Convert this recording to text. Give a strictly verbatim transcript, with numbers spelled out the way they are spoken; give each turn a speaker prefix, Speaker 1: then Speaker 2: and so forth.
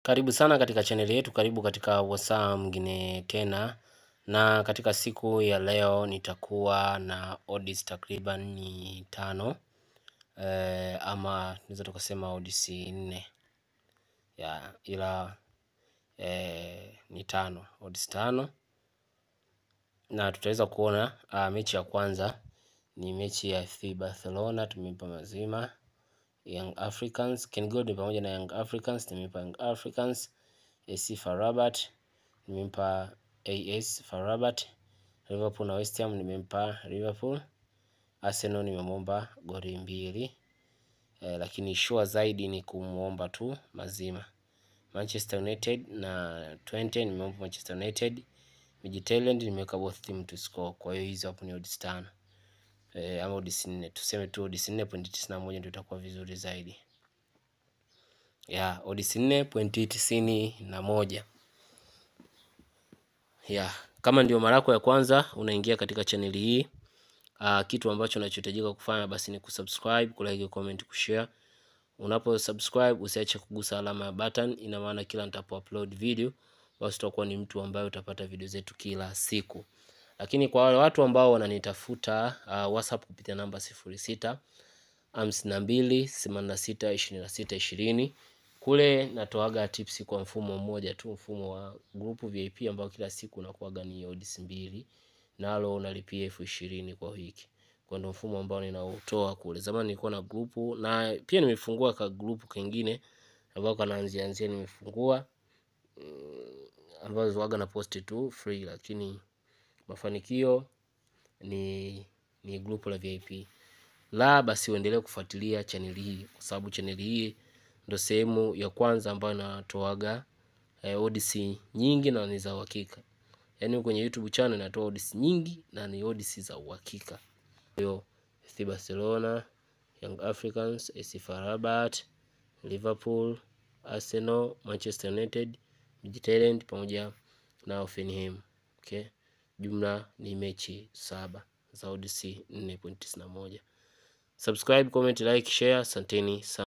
Speaker 1: Karibu sana katika channel yetu, karibu katika wasaa mwingine tena, na katika siku ya leo nitakuwa na odds takriban ni tano e, ama tunaweza tukasema odds nne ya ila e, ni tano odds tano, na tutaweza kuona a, mechi ya kwanza ni mechi ya F C Barcelona, tumempa mazima Young Africans. Ken God pamoja na Young Africans, tumempa Young Africans. A C FAR Rabat nimempa A S FAR Rabat. Liverpool na West Ham nimempa Liverpool. Arsenal nimemwomba goli mbili e, lakini sure zaidi ni kumuomba tu mazima. Manchester United na twenty nimempa Manchester United. Midtjylland nimeweka both team to score, kwa hiyo hizo hapo ni odds tano e, ama odds nne, tuseme tu odds nne point tisini na moja ndio itakuwa vizuri zaidi. Ya odds nne point tisini na moja. Ya, kama ndio mara yako ya kwanza unaingia katika channel hii, uh, kitu ambacho unachohitajika kufanya basi ni kusubscribe, kulike, comment, kushare. Unapo subscribe usiache kugusa alama ya button, ina maana kila nitapo upload video basi utakuwa ni mtu ambaye utapata video zetu kila siku. Lakini kwa wale watu ambao wananitafuta uh, WhatsApp kupitia namba sifuri sita hamsini na mbili themanini na sita ishirini na sita ishirini, kule natoaga tips kwa mfumo mmoja tu, mfumo wa group V I P ambao kila siku unakuaga ni odds mbili, nalo unalipia elfu ishirini kwa wiki. Kwa ndo mfumo ambao ninautoa kule. Zamani nilikuwa na group, na pia nimefungua ka group kingine ambao kanaanzia anzia nimefungua mm, ambao huaga na post tu free, lakini mafanikio ni ni group la V I P. La basi uendelee kufuatilia channel hii, kwa sababu channel hii ndo sehemu ya kwanza ambayo natoaga eh, odds nyingi na ni za uhakika. Yaani kwenye YouTube channel natoa odds nyingi na ni odds za uhakika. Hiyo F C Barcelona, Young Africans, A C FAR Rabat, Liverpool, Arsenal, Manchester United, Midtjylland pamoja na Hoffenheim. Okay? Jumla ni mechi saba za odds nne point tisini na moja. Subscribe, comment, like, share. Asanteni sana.